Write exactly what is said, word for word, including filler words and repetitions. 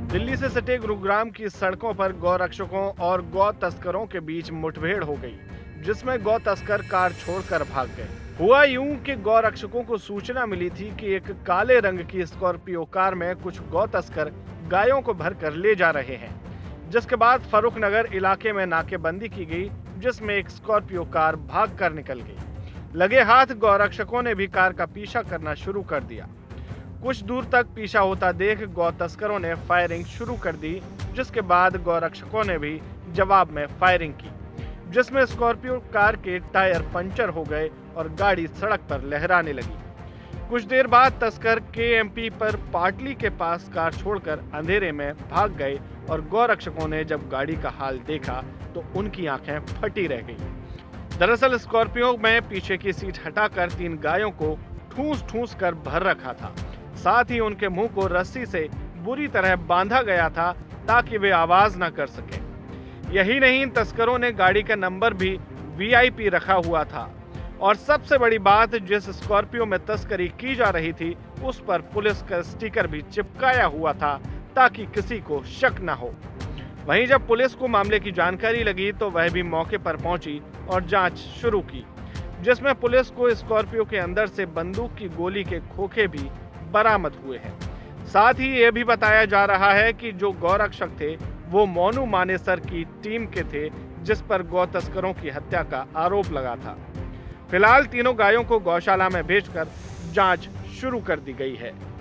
दिल्ली से सटे गुरुग्राम की सड़कों पर गौ रक्षकों और गौ तस्करों के बीच मुठभेड़ हो गई, जिसमें गौ तस्कर कार छोड़कर भाग गए। हुआ यूं कि गौ रक्षकों को सूचना मिली थी कि एक काले रंग की स्कॉर्पियो कार में कुछ गौ तस्कर गायों को भरकर ले जा रहे हैं, जिसके बाद फरूख नगर इलाके में नाकेबंदी की गई, जिसमें एक स्कॉर्पियो कार भाग कर निकल गई। लगे हाथ गौ रक्षकों ने भी कार का पीछा करना शुरू कर दिया। कुछ दूर तक पीछा होता देख गौ तस्करों ने फायरिंग शुरू कर दी, जिसके बाद गौ रक्षकों ने भी जवाब में फायरिंग की, जिसमें स्कॉर्पियो कार के टायर पंचर हो गए और गाड़ी सड़क पर लहराने लगी। कुछ देर बाद तस्कर के एम पी पर पाटली के पास कार छोड़कर अंधेरे में भाग गए और गौ रक्षकों ने जब गाड़ी का हाल देखा तो उनकी आंखें फटी रह गई। दरअसल स्कॉर्पियो में पीछे की सीट हटाकर तीन गायों को ठूस ठूस कर भर रखा था। साथ ही उनके मुंह को रस्सी से बुरी तरह बांधा गया था ताकि वे आवाज न कर सके। यही नहीं, तस्करों ने गाड़ी का नंबर भी वी आई पी रखा हुआ था और सबसे बड़ी बात, जिस स्कॉर्पियो में तस्करी की जा रही थी उस पर पुलिस का स्टिकर भी चिपकाया हुआ था ताकि किसी को शक न हो। वहीं जब पुलिस को मामले की जानकारी लगी तो वह भी मौके पर पहुंची और जांच शुरू की, जिसमें पुलिस को स्कॉर्पियो के अंदर से बंदूक की गोली के खोखे भी बरामद हुए हैं। साथ ही यह भी बताया जा रहा है कि जो गौरक्षक थे वो मोनू मानेसर की टीम के थे, जिस पर गौ तस्करों की हत्या का आरोप लगा था। फिलहाल तीनों गायों को गौशाला में भेजकर जांच शुरू कर दी गई है।